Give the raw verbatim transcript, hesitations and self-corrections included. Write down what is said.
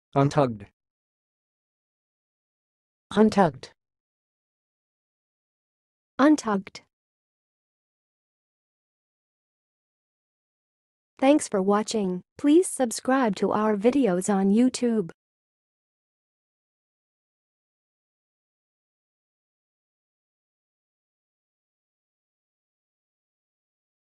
untugged, untugged, untugged. Thanks for watching. Please subscribe to our videos on YouTube.